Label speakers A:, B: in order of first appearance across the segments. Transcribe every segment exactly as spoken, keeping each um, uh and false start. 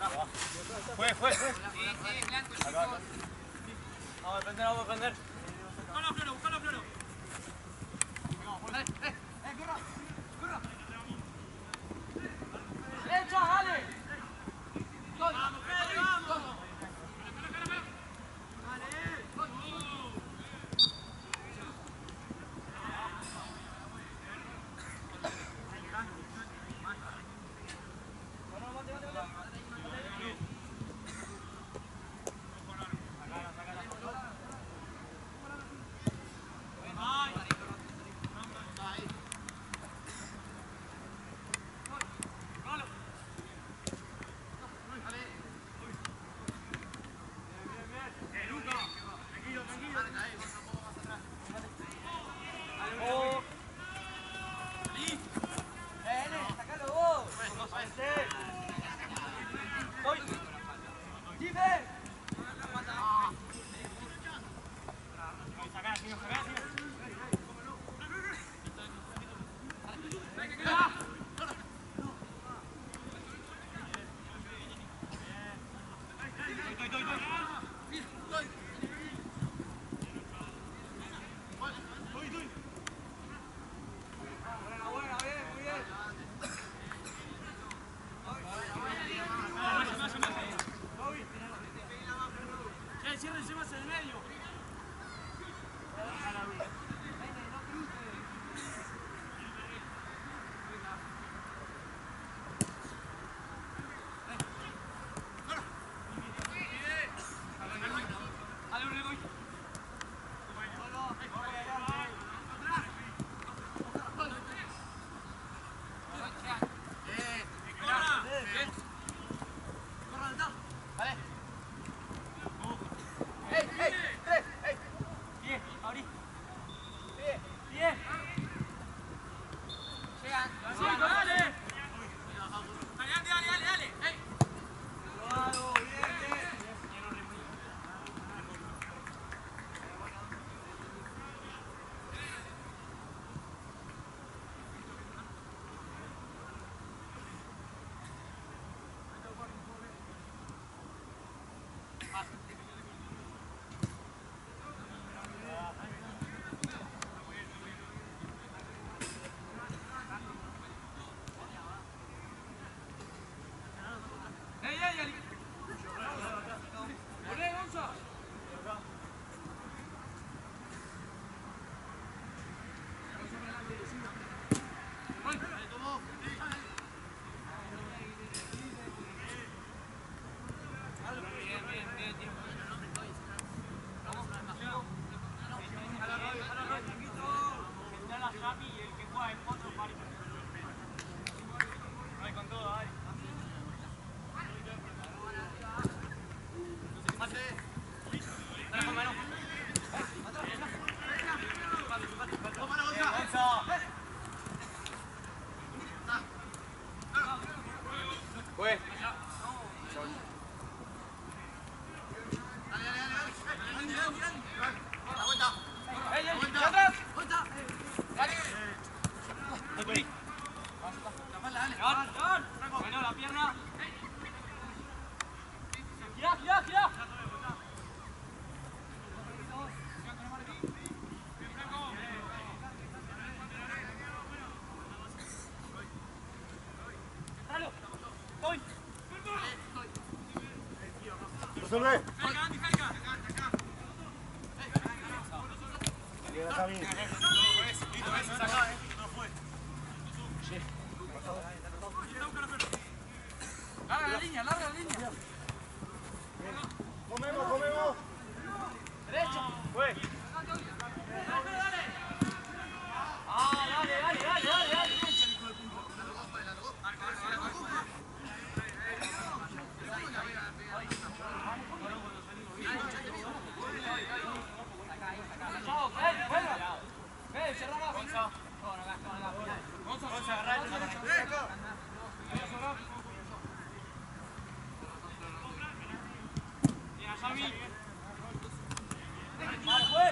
A: Fue, fue, fue. Vamos a defender, vamos a defender.
B: Buscalo, Floro, buscalo, Floro. Dale, eh, eh, corra, corra. Derecha, dale. Vamos, Pedro, vamos.
A: Resuelve.
B: Carga, Andy, carga.
A: Llega Javi.
B: Listo, ves, saca, eh. No fue.
A: Sí.
B: Larga la línea, larga la línea.
A: Comemos, comemos.
B: Derecho.
A: Fue.
B: Ah, dale, dale, dale, dale, dale. Chao, Fede, bueno. Fede, cerrá abajo. Vamos a agarrar el Mira, Xavi. Vale, pues.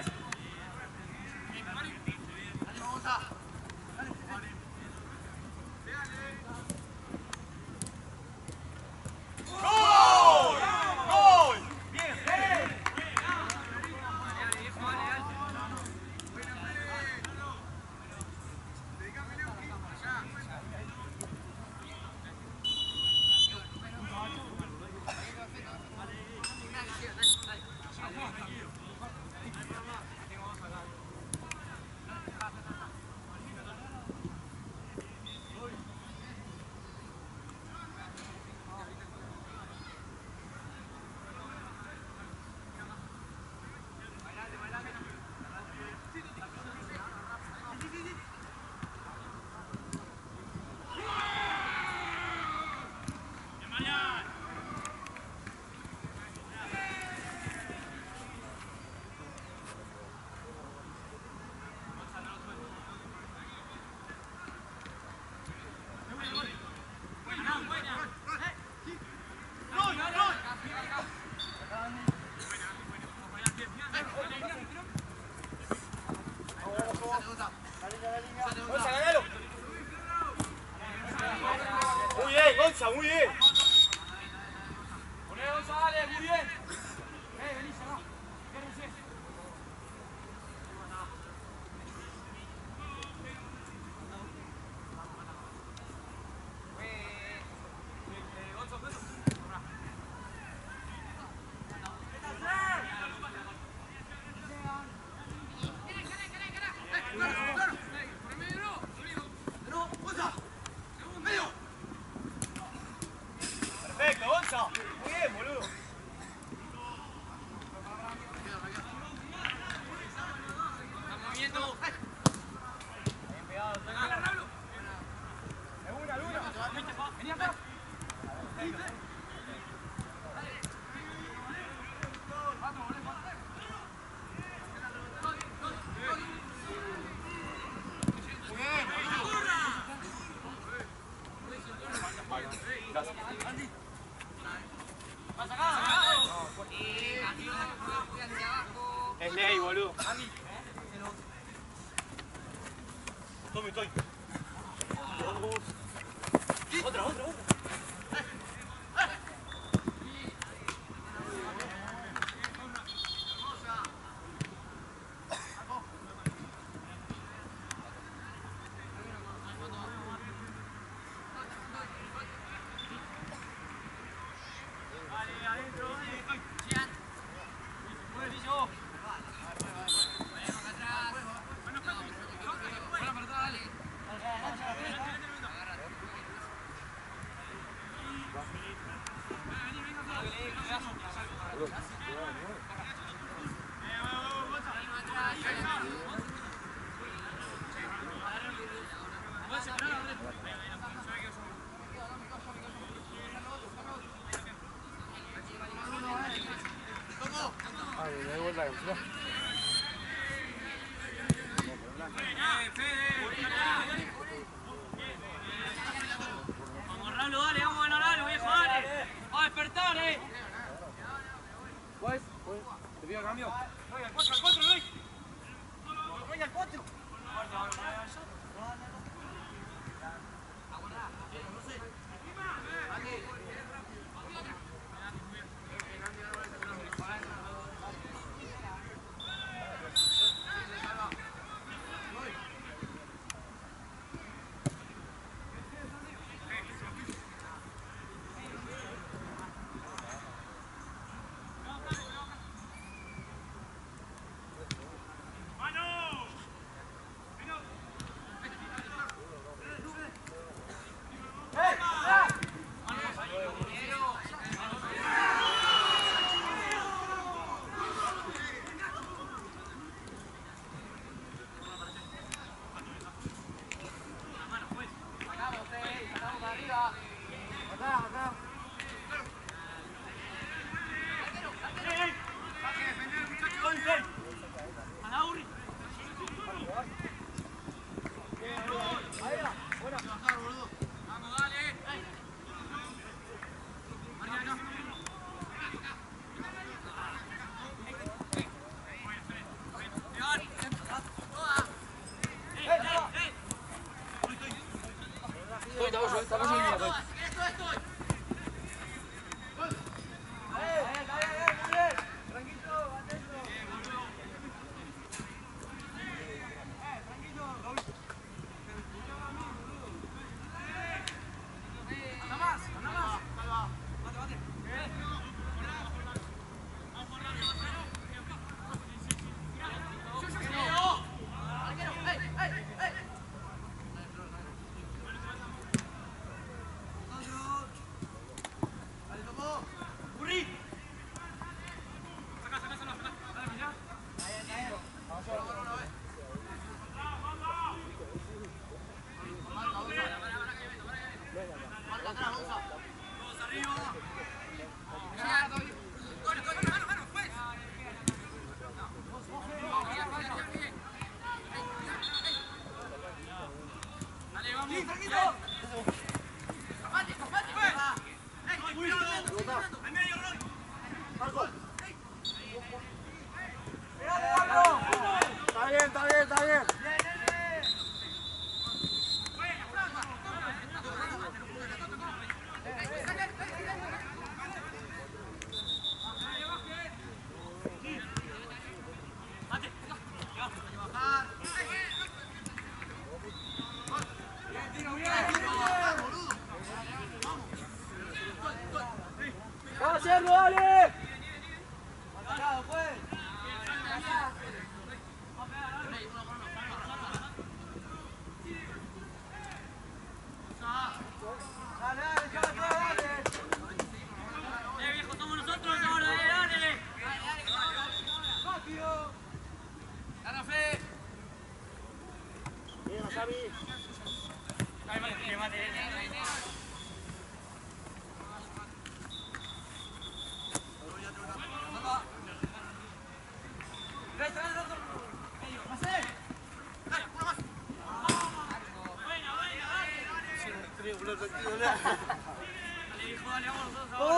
B: ¡Gol!
A: Muy bien, boludo. Estamos moviendo. Bien pegado, Antonio. De una, de una. Vení acá. Es ley, boludo. Tome, estoy. Otra, otra, otra. Vamos, Ralo, dale, vamos a ganar algo, viejo, dale. Vamos a despertar, eh.
B: Pues, te pido cambio.
A: Luis, al cuatro, al cuatro, Luis. Luis, al cuatro.
B: Está bien, está bien, está bien. ¡Vamos a hacerlo, dale! ¡Atacado, pues! Dale, dale, dale, dale.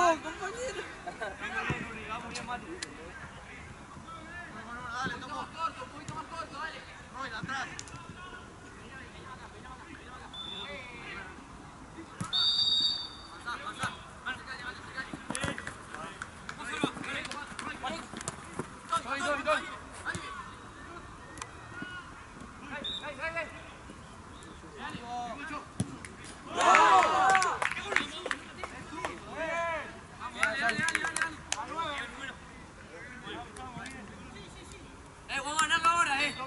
B: Perdón, compañero.
A: Vamos bien, Mati.
B: Dale, toma más corto, un poquito más corto, dale. No, en atrás. Pasá, pasá. Doy, doy, doy. Eh, vamos a ganar ahora, eh.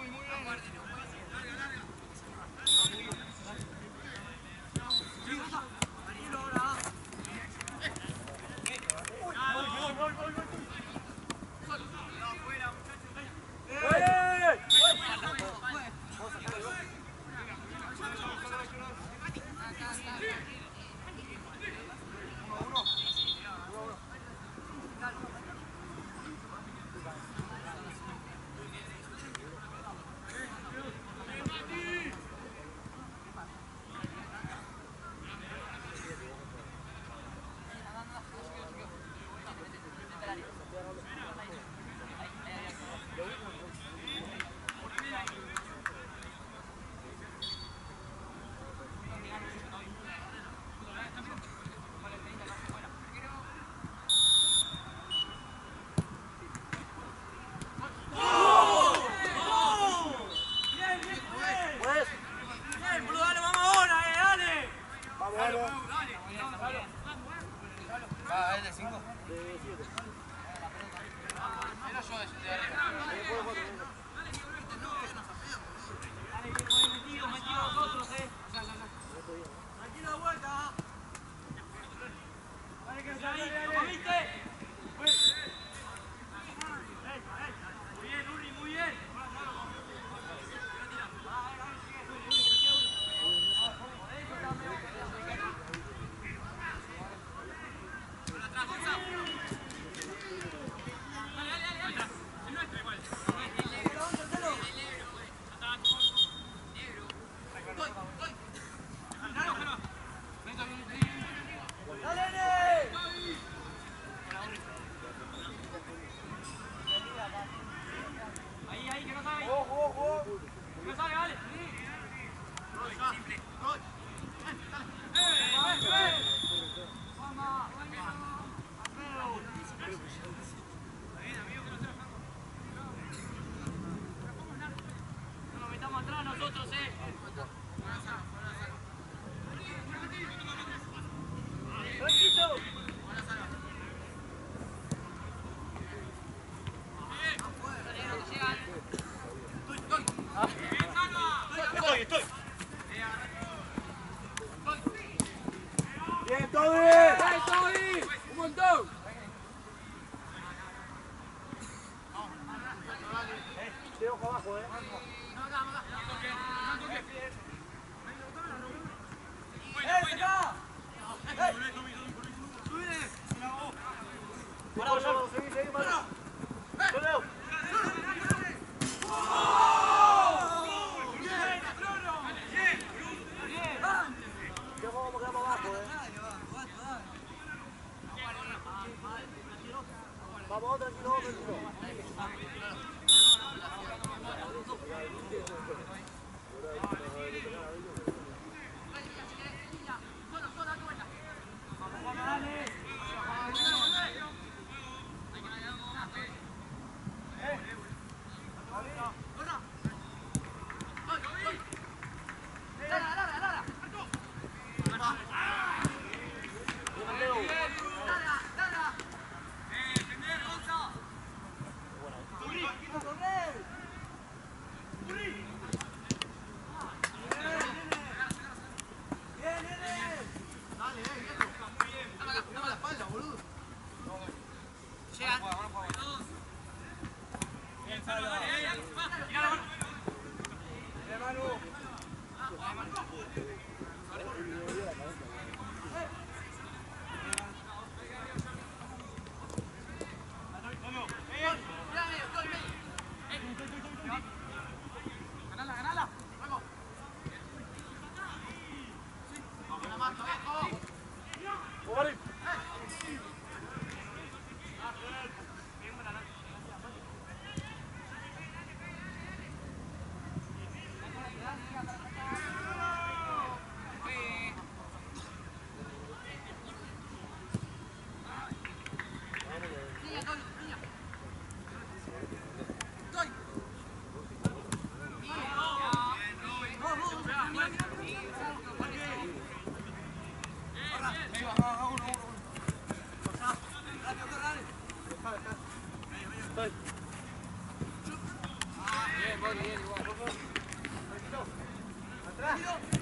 B: Ah, ¿es de cinco? De siete. Era yo de arriba. Dale, bien, metido, metido nosotros, eh. Tranquilo de vuelta. Dale, que se ahí, ¿lo viste? Muy bien, Uri, muy bien. Ahí, ahí, que no sabe. Ojo, ojo. Que no sabe, vale. Simple. No nos metamos atrás nosotros, eh. Tranquilo. Estoy, estoy. Bien, Toby. Bien, Toby. Un montón. Te ojo abajo, eh. ¡Eh, acá! ¡Eh! ¡Subile! ¡Para, para! ¡Seguí, seguí, mano! ¡Soleo! Vamos, tranquilo, tranquilo.
A: Bien, Boli, bien, igual.
B: Atrás.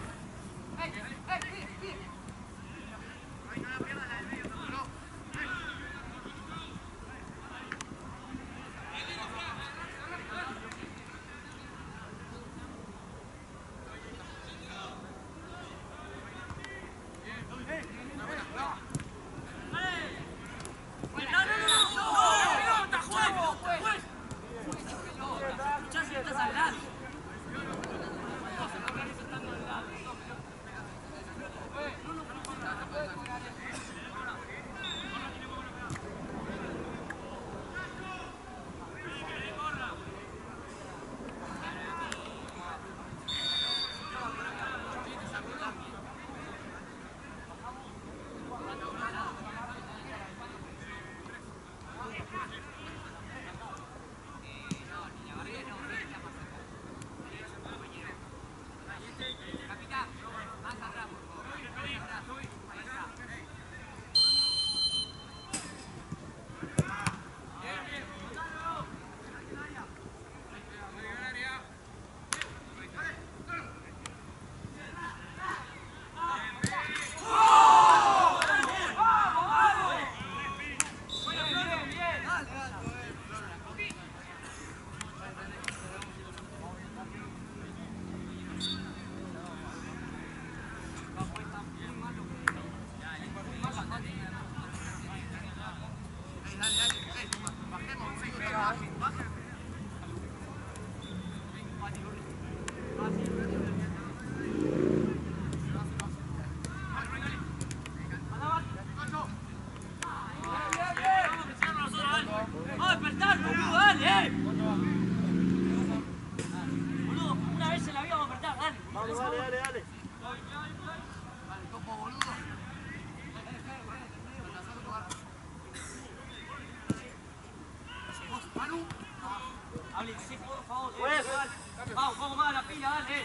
B: Vamos, vamos más a la pila, dale.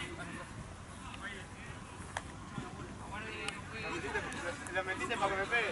C: La metiste para que me pegue.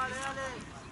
C: dale, dale.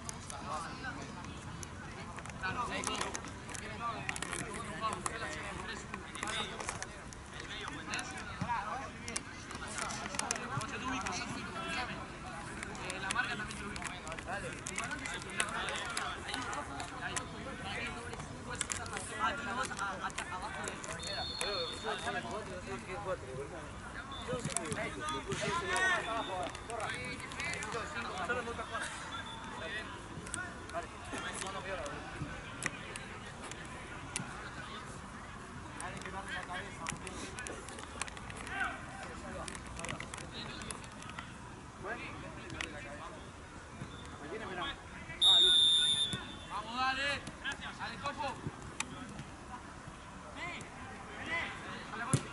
B: Vamos, dale. Gracias. Dale, Copo. Sí. Vení. Dale, voy.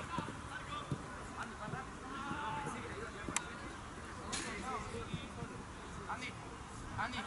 B: Andy. Andy.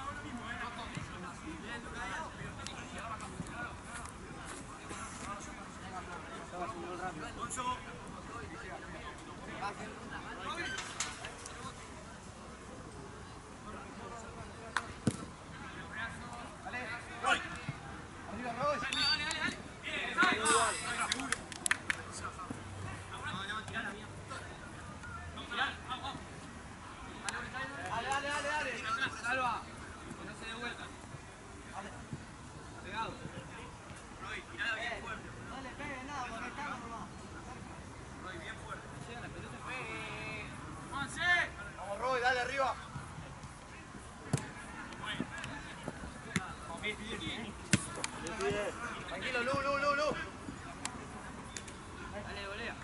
B: Salva. Que no se dé vuelta. Pegado. Roy, tirala bien fuerte.
D: No le pegue nada, porque está nomás.
B: Roy, bien fuerte. Llega la pelota, pegue. ¡Avance!
C: Vamos, Roy, dale arriba. Tranquilo, Lu, Lu, Lu, Lu.
B: Dale, volea.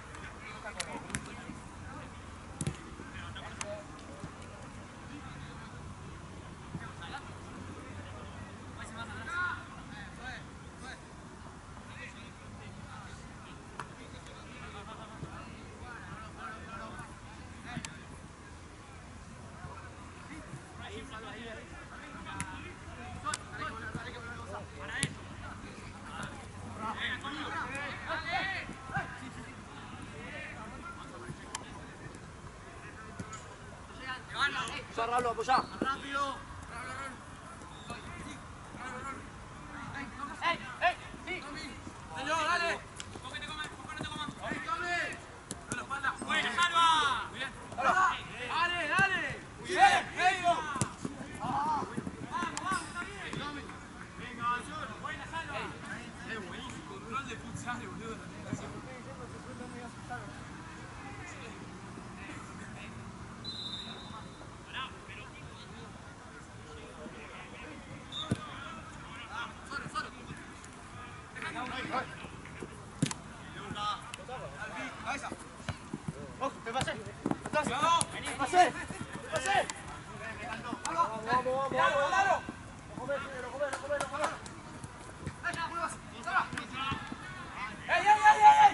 C: Ya, Raúl, apoyá.
B: ¡Rápido! ¡Ey! ¡Ey! ¡Sí! ¡Señor, dale! ¡Con que te coman! ¡Con que no te coman! ¡Ey, come! ¡No la espalda! ¡Buena, Salva! Muy bien. ¡Dale, dale! ¡Muy bien! ¡Medio! ¡Vamos, vamos! ¡Está bien! ¡Venga, Azul! ¡Buena, Salva! ¡Es buenísimo! Control de futsal, boludo.
C: Ojo, te pasé. Atrás. Te pasé. Te pasé. Vamos, vamos, vamos.
B: ¡Dalo, dalo!
C: Lo comés, lo comés, lo comés, lo comés.
B: ¡Ey, ey, ey, ey!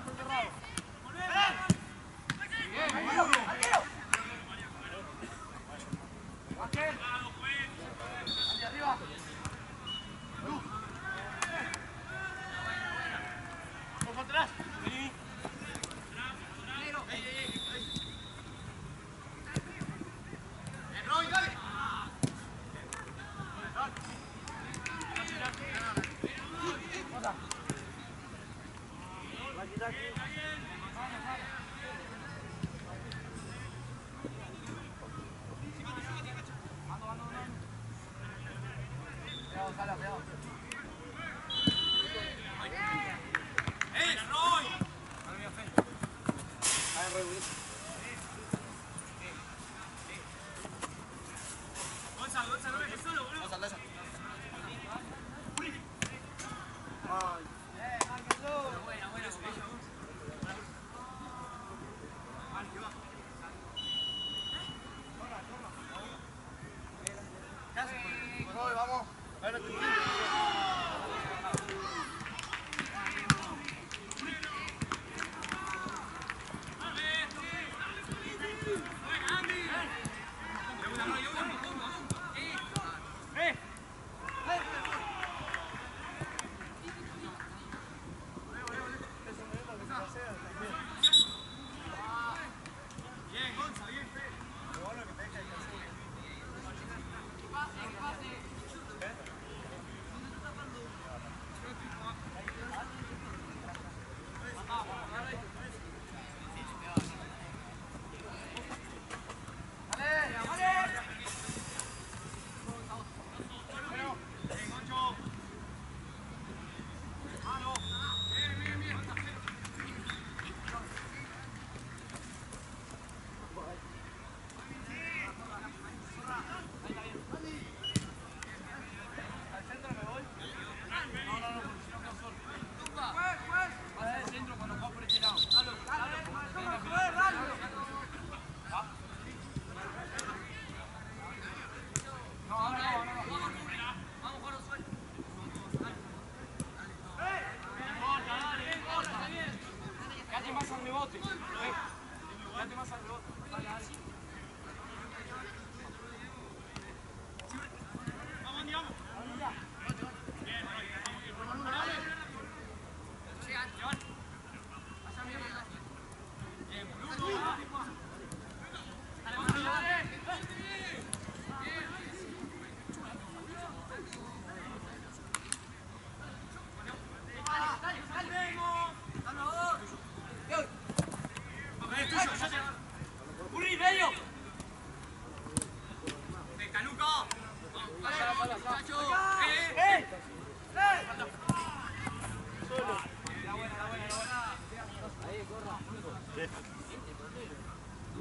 C: Roy, vamos.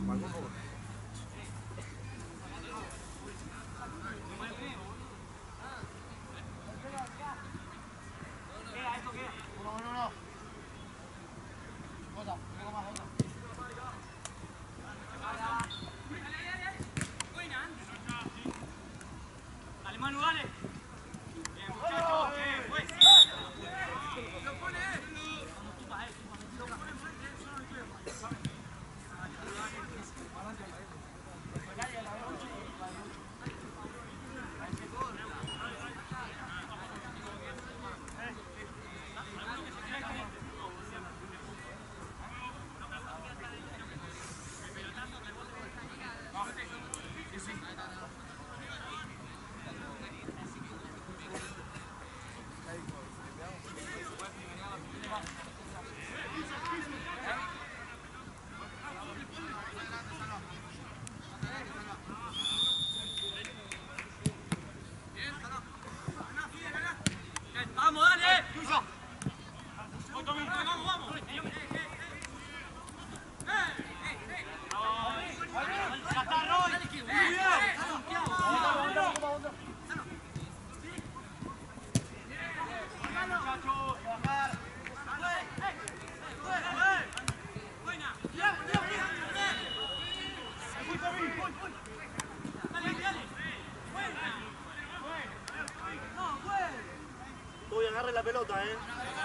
C: Uno, uno, uno. Jota, un poco más, Jota.
A: Dale, Manu, dale. Bien, muchachos. Bien, pues.
B: Lo pone él. Vamos, dale. Vamos, vamos.
C: ¡Ya está, Roy! ¡Muy bien! Muchachos, bajar. Voy a agarrar la pelota, eh.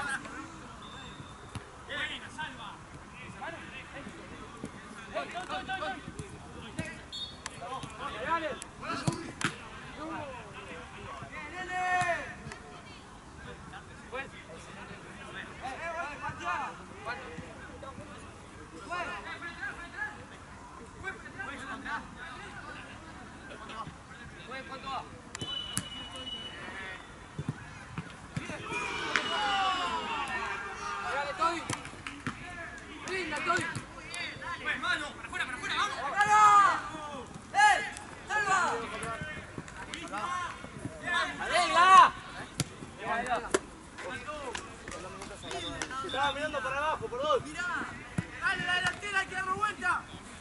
C: Estaba mirando para abajo, perdón.
B: Mirá, dale la delantera, hay que darle vuelta.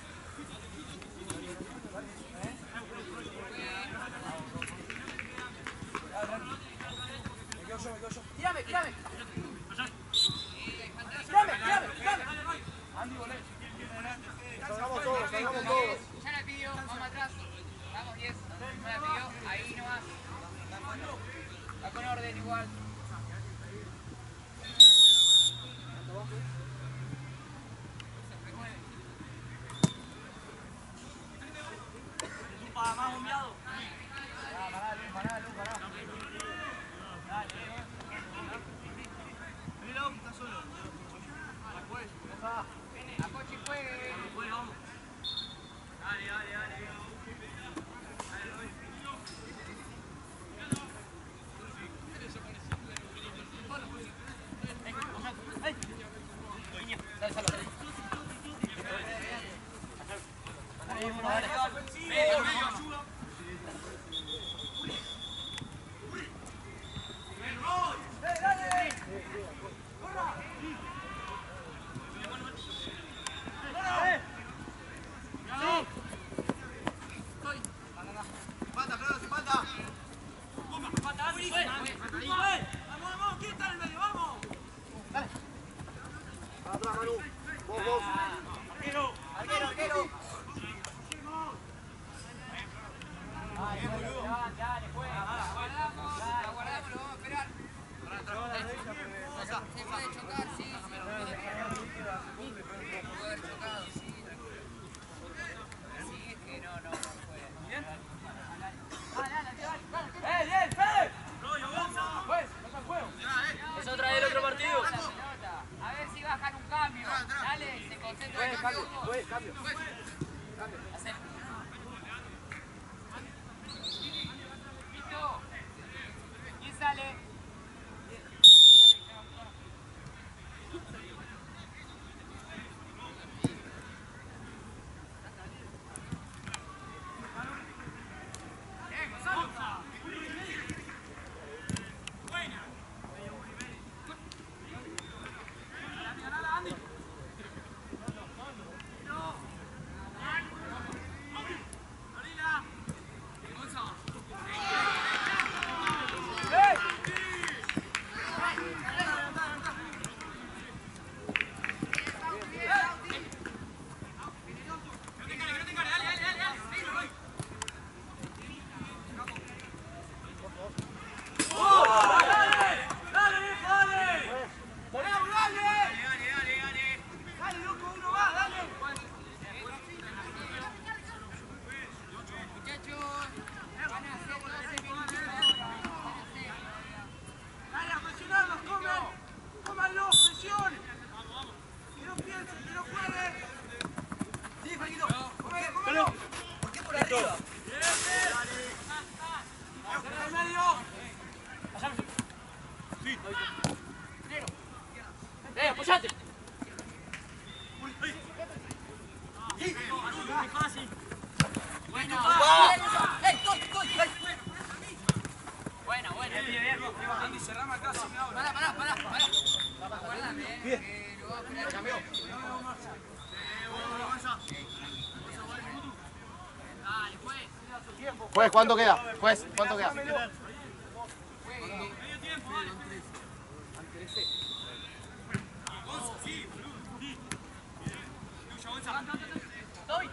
B: Tírame, tírame. Tírame, tírame, tírame. Andy, volé.
C: Salgamos todos, salgamos todos.
E: Ya la pidió, vamos atrás. Vamos, diez. No la pidió, ahí nomás. Va con orden igual.
A: Más bombeado.
C: Pará, Lu, pará, Lu, pará.
A: Mira, está solo.
E: A Cochi juegue.
A: Bueno, vamos. Dale, dale, dale.
C: Atrás, Manu. Vos, vos.
B: Arquero, arquero.
E: Ya, ya, le juega. Aguardamos, aguardamos, lo vamos a esperar. Se puede chocar, sí, sí. Puede haber chocado, sí. Sí, es que no, no, no puede.
B: ¡Eh, bien, Fede! Pues, pasa el juego.
A: Es otra del otro partido.
E: La pelota. A ver si bajan un cambio. Dale, se concentra en el
C: Cambio,
E: cambio.
C: pues, cambio.
E: Hacer. ¿Listo? ¿Quién sale?
B: ¡Eh, apoyate!
E: Bueno, buena, buena.
B: Andy, cerrame acá, si me abro.
E: Pará, pará, pará, pará. Aguardame, eh.
C: Bien.
E: que lo va a frenar.
C: Cambió.
E: Dale, juez.
C: Juez, ¿cuánto queda? Juez, ¿cuánto queda?
E: Juegue.
B: Medio tiempo, dale.
E: Estoy.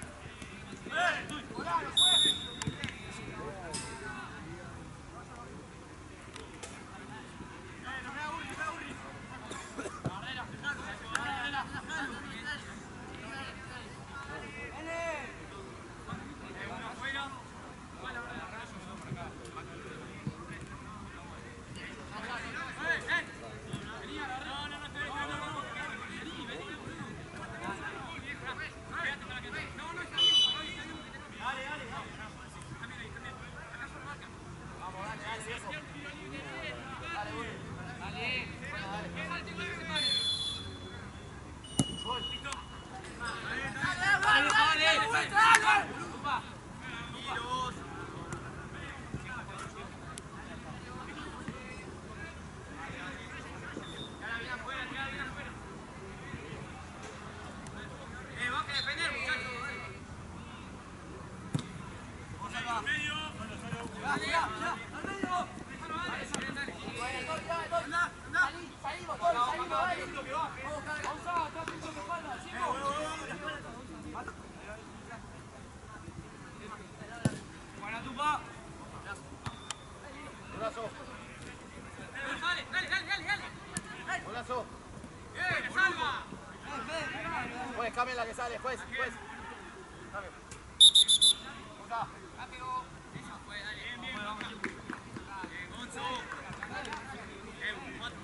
C: Golazo.
B: Dale, dale, dale, dale, dale.
C: Golazo.
B: ¡Eh, salva!
C: Juez, cambia la que sale, juez, juez. Cambio. Acá.
E: Rápido. Eso fue, dale.
B: Bien, bien, vamos. Bien, Gonzo. Eh, cuatro.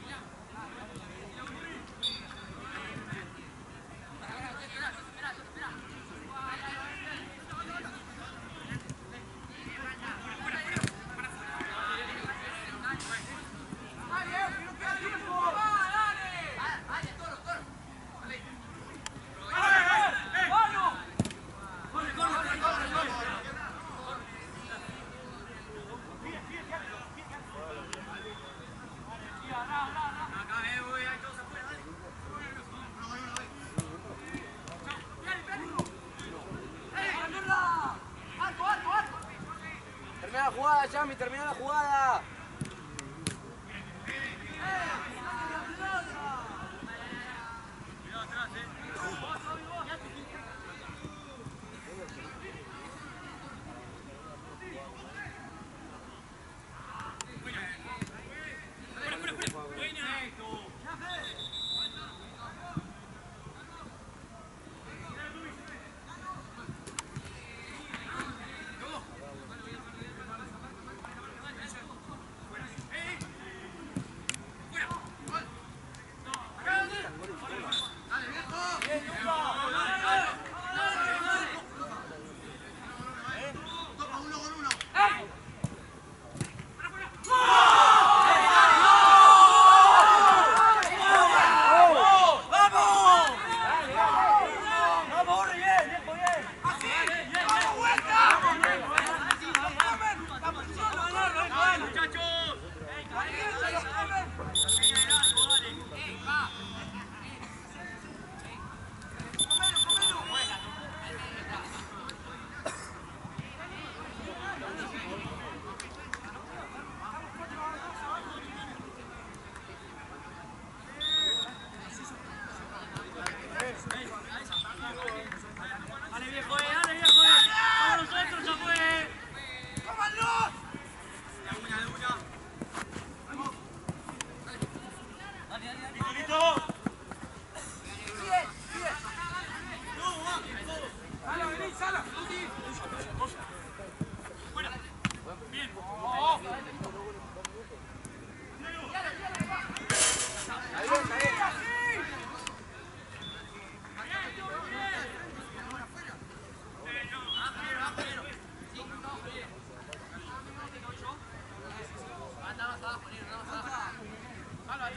B: Acá, eh, voy, ahí todos afuera, dale.
C: Termina la jugada, Yami, termina la jugada.
B: Cuidado atrás, eh.
C: Bien, Luca.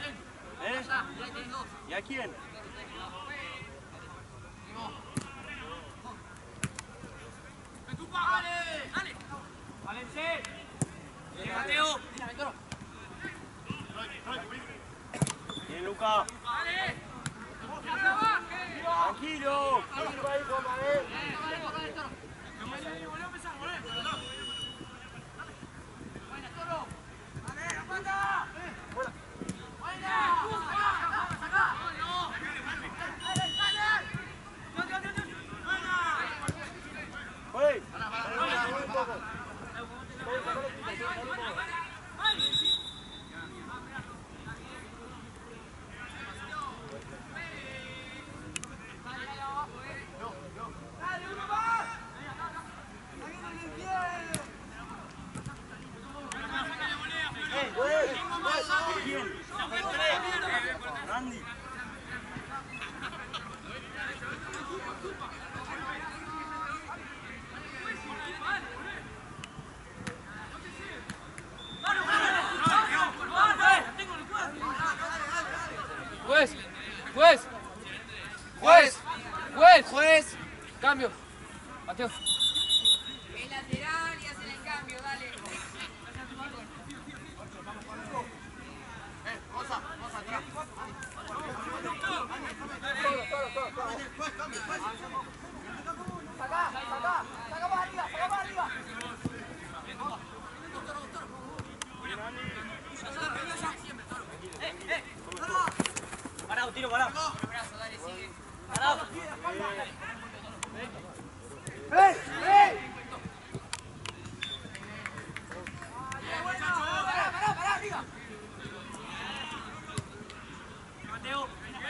C: ¿Eh? ¿Y a quién?
B: ¡Dale! ¡Valencia! ¡Bien, Mateo!
C: Bien, Luca.
B: ¡Dale!
C: Tranquilo. Randy.
A: Juez, juez, juez, juez, juez. Cambio. Mateo.
E: El lateral y hacen el cambio, dale.
C: Parado, tiro, parado.
E: El brazo, dale, sigue.
C: Parado.
D: ¡Ey! ¡Ey!
B: Mateo.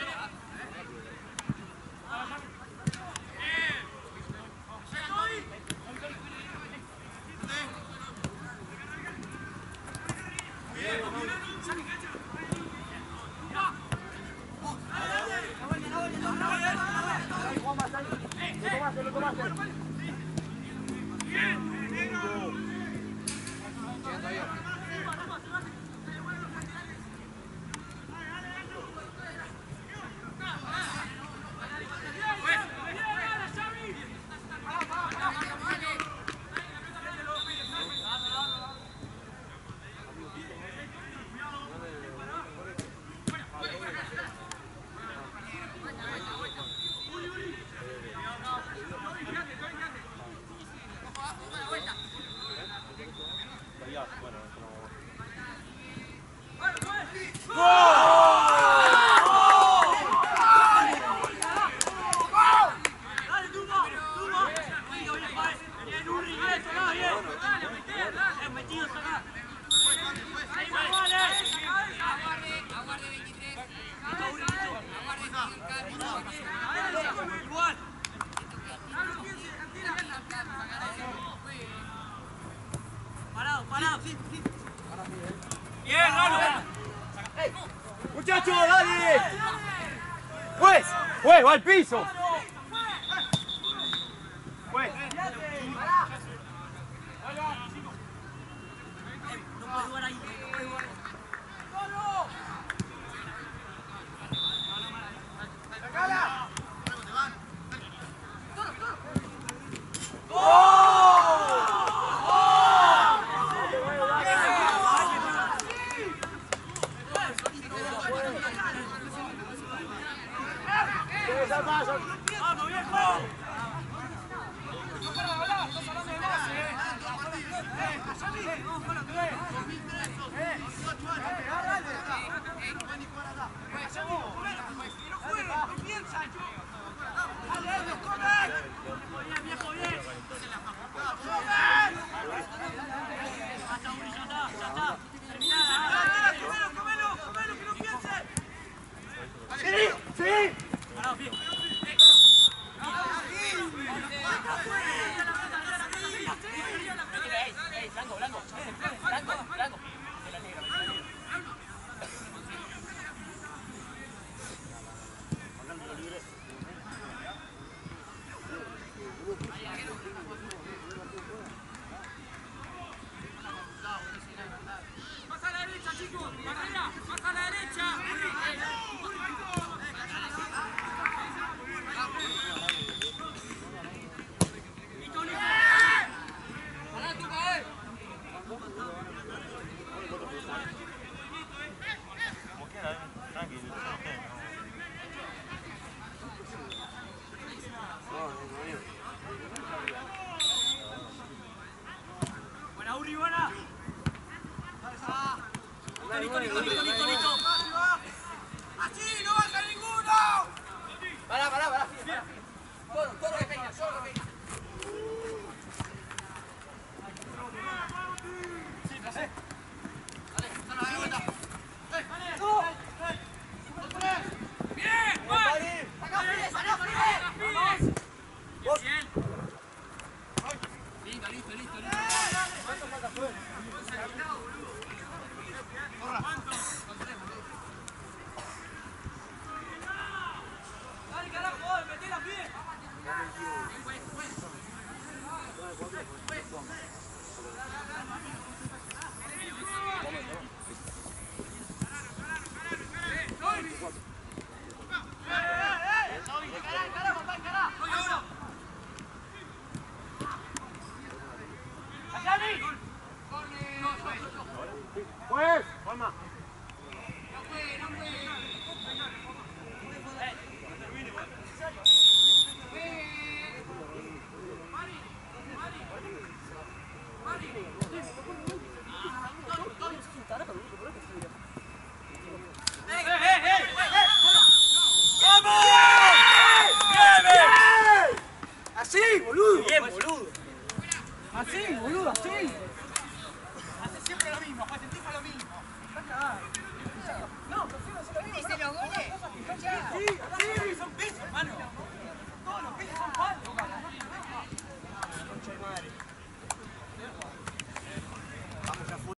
B: Parado, parado. Bien, Lalo.
C: Muchachos, dale. Juez, juez, va al piso. Juez.
B: No puede jugar ahí, no puede jugar. ¡Vamos, viejo! ¡Más a la derecha, chicos! ¡Barrera! ¡Más a la derecha!
C: Como quiera, tranquilo, no sé.
B: Buena, Uri, buena. Listo, listo, listo, listo, listo. ¡Así, no baja ninguno!
E: Pará, pará, pará. Todo, todo lo que peina, todo lo que peina.
B: ¡Bien! ¡Vale!
E: ¡Sacá pie, sacá pie!
B: Bien. Listo, listo, listo, listo. Dale, carajo, metí la pie.
D: Pues, Palma. Así, boludo.
B: Bien, boludo.
D: Así, boludo, así.
B: Hace siempre lo mismo, Juan, lo mismo.
D: Está cagado.